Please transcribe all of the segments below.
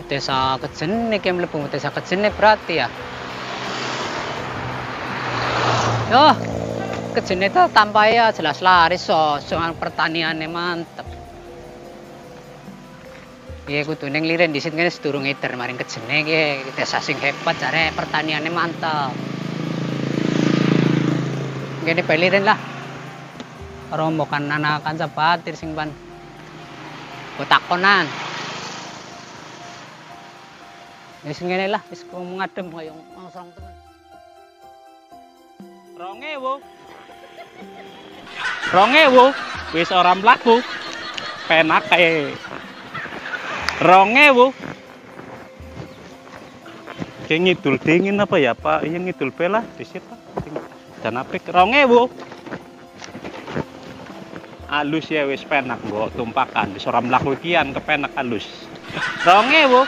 desa Kejene ki mlebu desa Kejene berarti ya. Yo, Kejene tuh tanpa ya jelas laris soal pertaniannya mantep. Iya kudu ning liren disit kene sedurung eder maring Kejene ki desa sing hebat jare pertaniannya mantep. Kene baliren lah. Romo kan anak kanca batir sing ban. Takonan. Wis ngene lah, wis ngadem kaya ngosong temen. 2000 wis ora mlaku. Penak kae. 2000. Ki ngidul dingin apa ya, Pak? Iya ngidul bela disit, Pak. Dan apik 2000. Alus ya wis penak nggo tumpakan wis ora mlaku kian kepenak alus. 2000.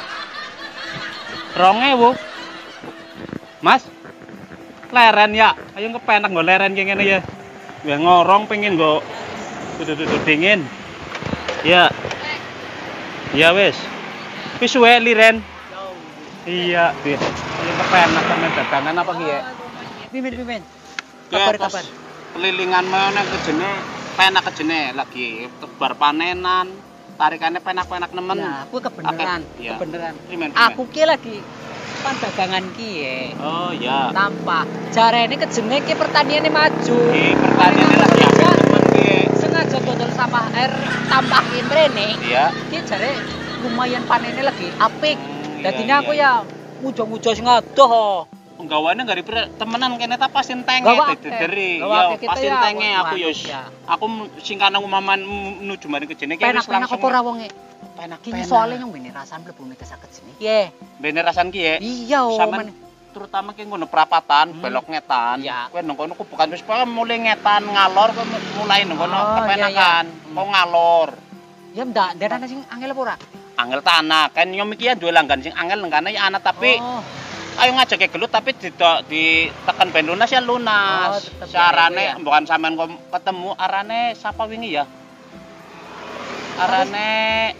Mas. Leren ya. Ayo kepenak nggo leren ki ngene ya. Ya ngorong pengen nggo duduk dingin. Ya. Ya wis. Wis suwe liren. Iya, Dit. Ayo kepenak temen dagangan apa ki ya? Pimen. Kabar. Pelilingan mana Kejene penak Kejene lagi tebar panenan, tarikannya penak-penak nemen. Ya, aku kebeneran, ya. kebeneran. Primen. Aku ki lagi pandagangan ki ya. Oh iya. Tanpa jarene Kejene ki pertaniannya maju. Pertaniannya lagi apik temen ki. Sengaja dodol sampah air tambahin rene. Iya. Ki jare lumayan panennya lagi apik. Iya, Dadinya aku ya mujo-mujo sing adoh. Penggawaannya gak dipre temenan kene ta pasin tenge dideri. Ya pasin tenge aku yo. Ya. Aku sing kana umaman menuju maring Kejene ki wis langsung. Penak apa ora wonge? Penak. Ki soalnya yang bene rasan mlebu desa Kejene ki. Ye. Bene rasan ki ya. Iya, Sampeyan terutama ki ngono perapatan, belok ngetan. Iya. Kowe nang kono bukan wis mulai ngetan ngalor kowe mulai nang kono kepenakan. Kok ngalor. Ya ndak, darane sing angel apa ora? Angel tanah kan nyom iki ya duwe langgan sing angel nengkane ya ana tapi ayo ngajake gelut tapi ditekan ben lunas ya lunas. Carane mbokan sampean ketemu arane sapa wingi ya? Arane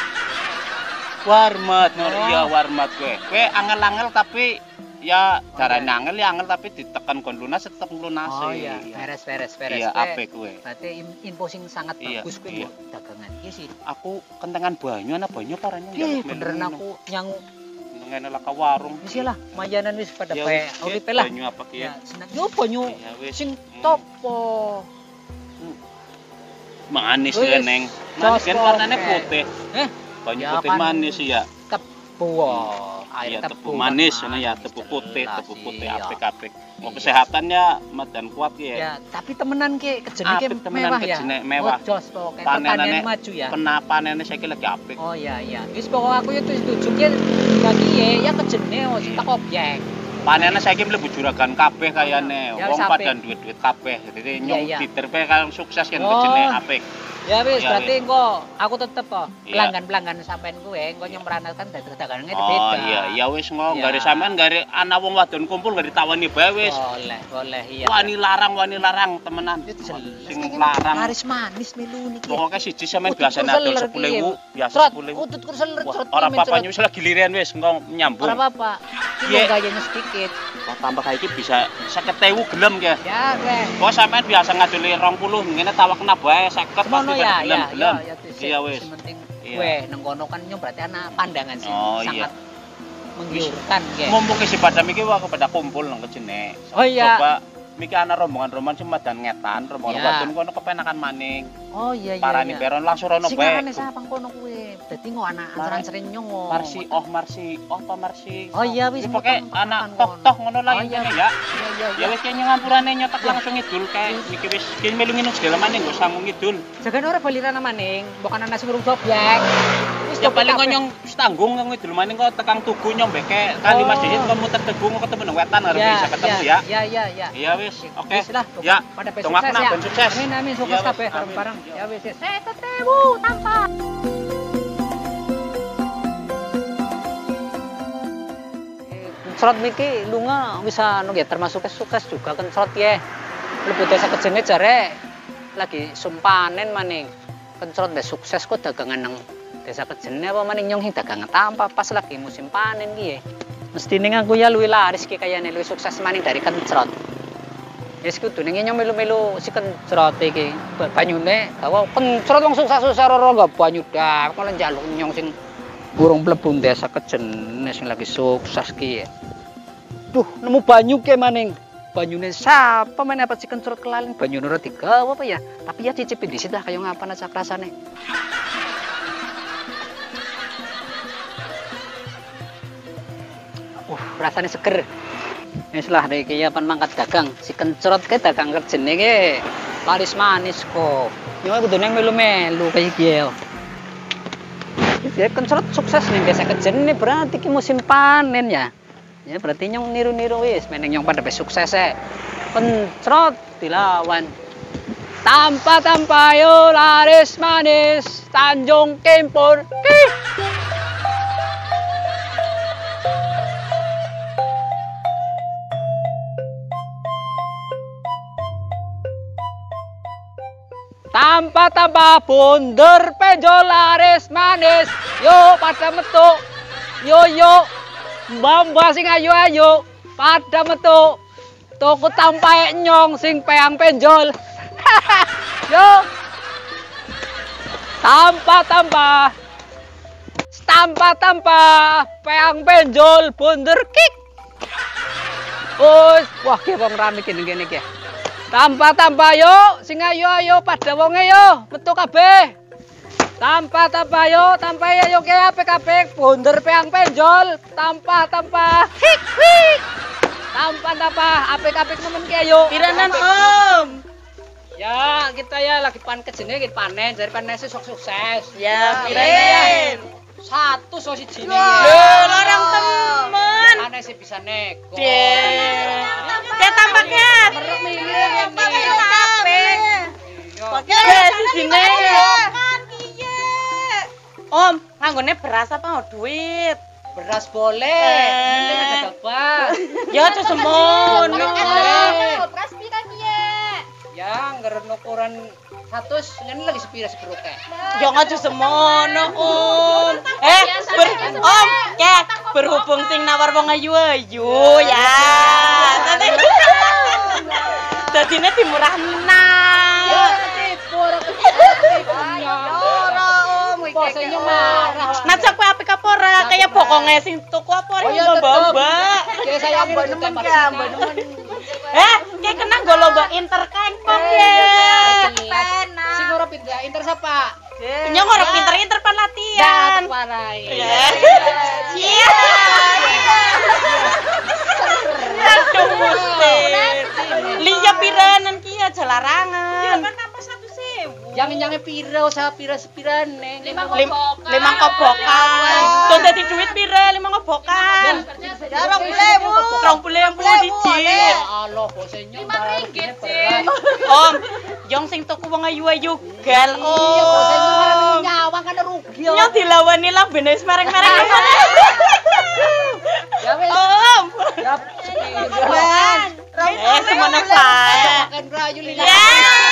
Warmat, iya Warmat kowe. Kowe angel-angel tapi ya carane angel ya angel tapi ditekan kon lunas tetep lunas. Oh iya, beres. Iya, apik kowe. Berarti info sing sangat bagus kowe dagangan iki sih. Aku kentengan banyu ana banyu parane njaluk beneran aku nyangu ngene lah ke warung. Wis lah, mayanan wis pada bae urip lah. Banyu apa ki ya? Seneng yo banyu sing topo. Manis ya, Neng. Manis kan warnanya putih. Banyu Ya, putih manis ya. Tebu. Air Iya, tebu manis ya, tebu putih apik-apik. Mau kesehatannya madan kuat ya. Ya, tapi temenan ki Kejene ki mewah ya. Kejene mewah. Jos pokoke pertanian maju ya. Panenane saiki lagi apik. Oh iya. Wis pokok aku ya setuju ki lagi ya Kejene sing tak objek. Panenane saiki mlebu juragan kabeh kayane. Ya, Wong wis pada apik. duit-duit kabeh. Jadi nyong Iya. diterpe kan sukses kan Kejene apik. Ya wis, Ya, berarti engko aku tetep kok Iya. pelanggan sampean kowe engko nyemranakan dagangannya Oh beda. iya wis Iya. gare sampean gare ana wong wadon kumpul gare ditawani bae wis. Boleh iya. Wani larang temenan. Sing larang. Laris manis melu niki. Pokoke siji sampean biasane adol 10.000, biasa 10.000. Utut kurseler trot. Ora apa-apa wis lagi lirian wis engko nyambung. Ora apa-apa. Iya. Iki gayanya sedikit. Wah tambah kayak iki bisa 50.000 gelem ya. Ya, weh. Kok sampean biasa ngadoli 20 ngene tawakna bae 50 Mono pasti ya, pada gelem. Iya wis. Yang penting Iya. weh nang kono kan nyong berarti ana pandangan sih Oh, iya. sangat menggiurkan ge. Mumpung isi padam iki wae pada kumpul nang Kejene. Oh, iya. Coba miki ana rombongan-rombongan sing madan ngetan, rombongan Iya. wadon kono kepenakan maning. Oh iya. Parani peron langsung rono Sing bae. arane sapa kono kuwi? Dadi ngo anak ancaran sering nyong. Marsi, apa Marsi? Oh iya wis Pokoke anak tok ngono lah iya. ngene ya. Iya. Ya wis kene ngampurane nyotak langsung ngidul kae. Iki wis kene melu nginum segala maneh nggo sanggung ngidul. Jagane ora baliran maning, bukan anak sing urung doblek. Wis Ya paling kok nyong wis tanggung kang ngidul maneh kok tekang tugu nyong beke kali Mas Didit kok muter tegu kok ketemu nang wetan arep bisa ketemu ya. Iya. Iya wis. Oke. Wis lah. Ya. Pada besok Dongakna sukses ya. ben sukses. Amin sukses Iya, wis. kabeh Amin. bareng-bareng. Iya. Ya wis. Setetewu tanpa. Kencrot niki lunga bisa anu ya termasuk sukses juga kencrot ya. Lebih desa Kejene jare lagi sumpanen maning. Kencrot deh sukses kok dagangan nang Desa Kejene apa maning nyong sing dagang tampa pas lagi musim panen ki. Mestine aku ya luwih laris ki kayane luwih sukses maning dari kencrot. Wis kudune nyong melu-melu si kencrot iki. Banyune gawa kencrot wong sukses-sukses ora enggak banyu dak malah njaluk nyong sing burung mlebu Desa Kejene sing lagi sukses ki. Duh, nemu banyu ke maning. Banyune sapa men apa si kencrot kelalen banyune ora digawa apa ya. Tapi ya cicipin disit lah kaya ngapan aja rasane. Rasanya seger. Wis lah nek iki pan mangkat dagang, si kencrot ke dagang Kejene ki laris manis kok. Yo kudune melu-melu kaya iki ya. Ya kencrot sukses ning Desa Kejene berarti ki musim panen ya. Ya berarti nyong niru-niru wis meneng nyong pada sukses e. Kencrot dilawan. Tampa-tampa yo laris manis Tanjung Kimpur. Tampa-tampa bunder penjol laris manis. Yo pada metu. Yo Mbak sing ayu-ayu pada metu. Tuku tampae nyong sing peang penjol. Yo. Tampa-tampa peang penjol bunder kik. Wah ki wong rame kene iki. Tampa yo, sing ayo pada wonge yo, metu kabeh. Tampa yo, ke apik-apik, bunder peang penjol, tampa. Hik. Tampa, apik-apik nemen ki ayo. Piranan Om? Ya, kita ya lagi Kejene iki panen, jadi panen sukses. Ya, piranan. Satu so siji iki. Larang temen. Panen sih bisa nego. Kayak tampaknya. Merek milih yang pakai sisine. Om, nganggone beras apa mau duit? Beras boleh, penting ada bapak. Ya aja semono. Beras pira kiye? Ya, ngeren ukuran 100, ngene lagi sepira-sepiro kek. Ya aja semono, Om. Om, berhubung sing nawar wong ayu-ayu ya. Dadine dimurahna. Ya, tipu ora Bosnya marah. Najak kowe apik apa ora? Kaya bokonge sing tuku apa ora lomba-lomba. Ya saya mbok ditembak sini. Kayak kena nggo lomba interkengkong ya. Sing ora pindah inter sapa? Nyong ora pinter-pinter pan latihan. Parai. Iya. Aduh mesti. Liya piranan ki aja larangan. Jangan pira usah pira-sepirane. 5 kobokan. Tuh dadi duit pira 5 kobokan. Ya 20.000. Siji. Allah bosnya 5 ringgit sih. Om, jong sing tuku wong ayu-ayu gal. Iya bosnya ora nyawa kan rugi. Nyong dilawani lambene wis mereng-mereng. Ya wis. Om. Ya Semono bae. makan rayu lila. Ya.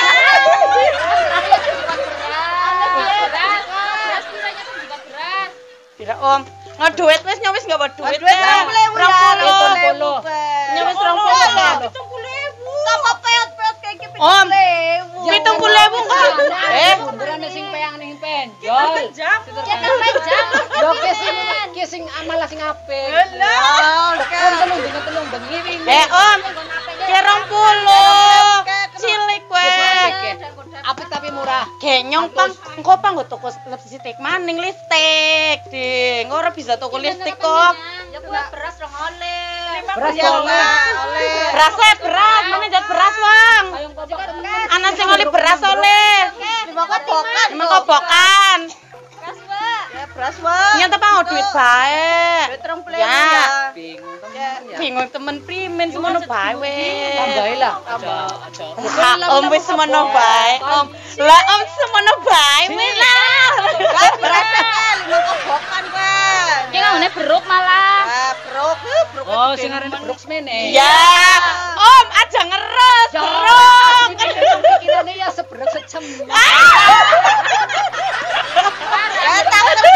Beras piranya kan juga beras. Pira Om? Nggak duit wis nyong wis nggak bawa duit. Duit 20.000 Nyong wis 20.000. 70.000. Sama peot-peot kayak gitu. Om, 70.000 enggak? Benerane sing peang ning penjol. Cetak panjang. Yo ki sing amalah sing apik. Telung bengi. Om, ki 20. Cilik kowe. Apik tapi murah. Genyong pang, engko pang nggo tuku lipstick maning lipstick. Ding, ora bisa tuku lipstick kok. Ya kuwi beras dong oleh. Beras boleh. Beras, mana jat beras, Bang? Anak sing oli beras oleh. 5 kobokan. 5 kobokan. Beras, Mbak. Ya, beras, Bang. Nyata pang duit bae. Duit 20.000 Ya. Bingung Bingung temen primen semono bae wis. tambahi lah. Om wis semono bae. Om. Lah Om semono bae wis lah. Beras 5 kobokan, Bang. Ki ngene beruk malah. Brok. Oh, sing arene Brooks mene. Ya. Om aja ngeres. Beruk. Pikirane ya sebrek secem. Tak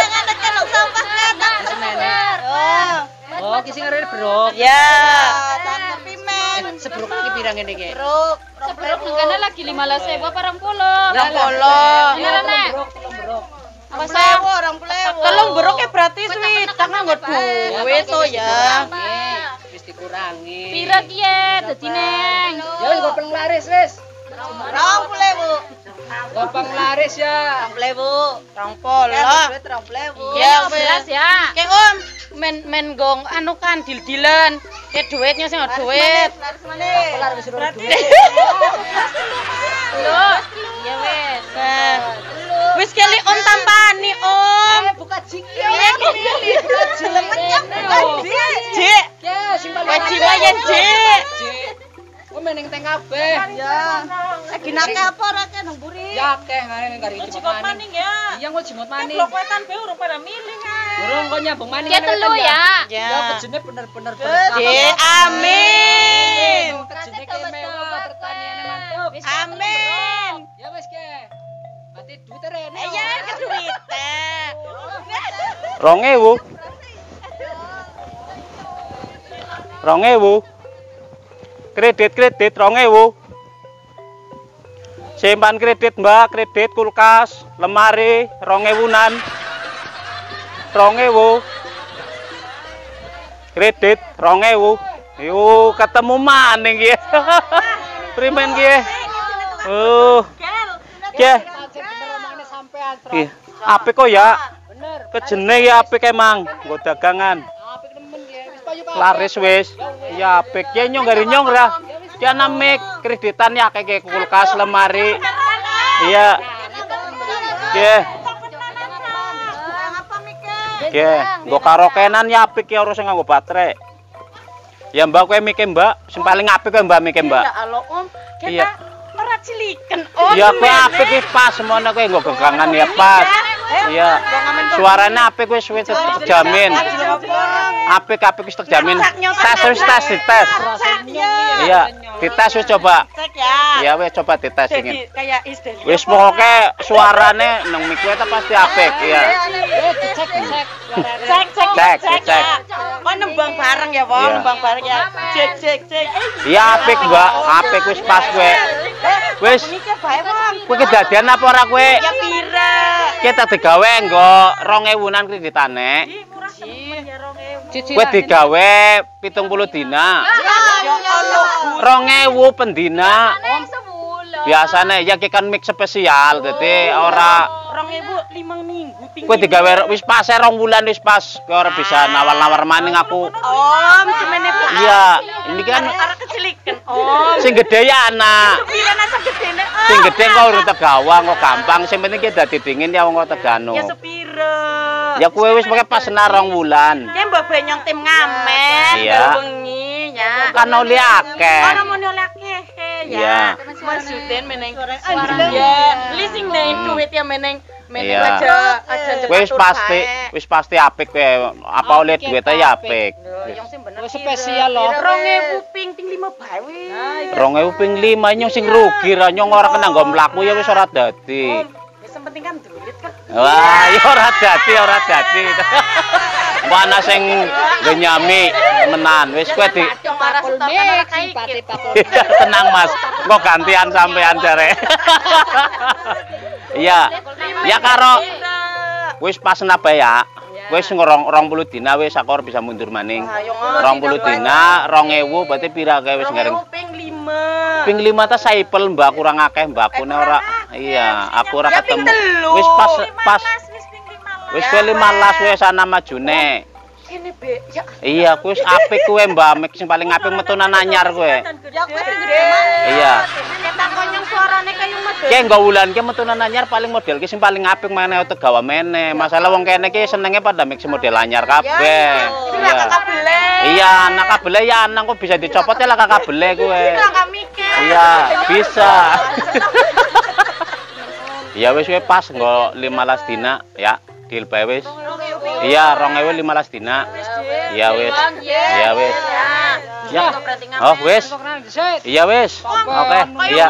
iki sing arep brok. Ya. Cangkepi men. Sebrok iki pirang ngene iki? Brok. Sebrok mengkana lagi 15.000 apa 20? Ya Allah. Beneran nek. Apa saya orang pulewo. Telung beroknya berarti sweet, karena nggak duit tuh ya. Wis dikurangi. Pira ki ya dadi neng. Ya wis gopeng laris wis. Orang pulewo. Gopeng laris ya. Pulewo. Rongpol Ya, lah. duit orang pulewo. Ya, beras ya. Kayak om, men gong anu kan dil-dilan. Kayak duitnya sih nggak duit. Laris mana? Laris wis duit. Lho, ya wes. Nah, wis kali om tampani om. Buka jik. Jek, Ya sing paling wajib aja jek. Kok meneng teng kabeh. Ya. Lagi nake apa rake nang buri? Ya akeh ngene kari jimot maning. ya. Iya kok jimot maning. Blok wetan be urung pada milih kan. Burung kok nyambung maning. Ya telu ya. Ya. Ya kejene bener-bener Jek, amin. Kejene ki mewah pertaniane mantep. Amin. Ya wis ke. Berarti duit rene. Ya, keduitan. 2000. 2000. Kredit 2000. Simpan kredit Mbak, kredit kulkas, lemari 2000-an. 2000. Kredit 2000. Yo ketemu maning ki. Primen ki. Ki. Sampean Ih, apik kok ya. bener. Kejene ya apik emang, nggo dagangan. Apik nemen ya. Wis payu kabeh. Laris wis. Ya apik ya nyong gari nyong ra. Ki ana mik kreditan ya kayak kulkas, lemari. Iya. Ki. Ki, nggo karaokenan ya apik ya ora sing nganggo baterai. Ya Mbak kowe mike Mbak, sing paling apik kowe Mbak mike Mbak. Ya Allah om, Iya. kita ora ciliken om. Ya kowe apik wis pas semono kowe nggo gegangan ya pas. Iya. Suarane apik wis terjamin. Apik wis terjamin. Tes. Iya, dites wis coba. Cek ya. Iya wis coba dites Jadi ingin. kayak istri. Wis pokoke suarane nang mik kowe pasti apik, iya. Cek Cek. ya. Oh nembang bareng ya, Wong, Iya. nembang bareng ya. Cek. Iya apik, Mbak. Apik wis pas kowe. Wis Mikir bae, Wong. kowe kedadian apa ora kowe? Ya pira? Kita digawe nggo 2000-an kreditane. Kowe digawe 70 dina. Ya Allah. 2000 pendina. Neng sebulan. Biasane ya ki kan mix spesial, dadi ora 2005 minggu ping. kowe digawe wis pas 2 bulan wis pas. Kowe ora bisa nawar-nawar maning aku. Om, cemene Pak. Iya, ini kan Arek keciliken, Om. sing gede ya anak. Pira nasa gedene, Om. Sing gede kok urut tegawa kok gampang. Sing penting ki dadi dingin ya wong tegano. Ya sepira? Ya kowe wis pakai pas 2 bulan. Ya mbok benyong tim ngamen, Iya. wengi ya. Kan oli akeh. Ora mau nyolake Iya. ya. Maksudin meneng ya, leasing neng duit ya meneng Iya. aja Kowe wis pasti apik kowe. Apa oleh duitnya ya apik. Yang sing bener Wis spesial loh. 2000 ping 5 bae wis. 2000 ping 5 nyong sing rugi ra nyong ora kena nggo mlaku ya wis ora dadi. Wis penting kan duit kan. Wah, ya ora dadi. Mana sing genyami menan. Wis kowe di Pakul mik, simpati pakul. tenang Mas. Kok gantian sampean jare. Iya. Ya karo wis pas napa ya. Wis ngorong 20 dina wis aku ora bisa mundur maning. 20 dina 2000 berarti pira kae wis ngareng. Ping 5. Ping 5 ta saipel Mbak kurang akeh mbakune ora. Iya, aku ora Ya, ping ketemu. telu. Wis pas Wis ping 15. wis kowe 15 wis ana majune. Kene be, ya. Iya, kuwi wis apik kowe Mbak, mik sing paling apik metunan anyar kowe. Ya kuwi sing gede. Iya. Kita konyong suarane kayu medhot. Ki nggo wulan ki metunan anyar paling model ki sing paling apik meneh tegawa meneh. Masalah wong kene ki senenge pada mik model anyar kabeh. Iya. Kabele. Iya, anak kabele ya anak kok bisa dicopot ya lah kabele kowe. Enggak mikir. Iya, bisa. Iya wis kowe pas nggo 15 dina ya. Deal bae wis. Iya, 2000 15 dina. Iya wis. Iya wis. Ya. Oh, wis. Iya wis. Oke. Iya.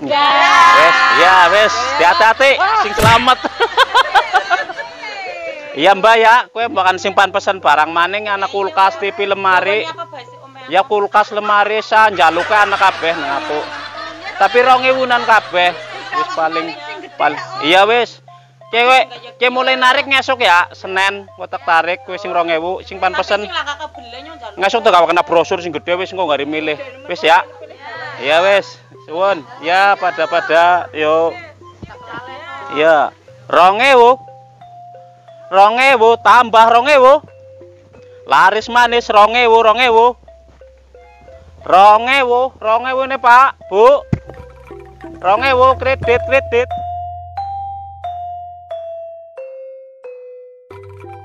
Wis, iya wis. Hati-hati sing selamat. Iya Mbak ya, kowe bahkan simpan pesan barang maning anak kulkas, TV, lemari. Apa basi omehan? Ya kulkas, lemari, sanjaluke anak kabeh nang aku. Tapi 2.000-an kabeh. Wis paling iya wis. Kowe mulai narik ngesuk ya, Senin kotak tarik kowe sing 2.000, sing pan pesen. Sing laka kebelen yo njaluk. Ngesuk tuh gak kena brosur sing gede wis engko gak milih. Wis ya. Iya wis. Suwun. Ya pada yo. Iya. 2.000 tambah 2.000. Laris manis 2.000 nih Pak, Bu. 2.000 kredit.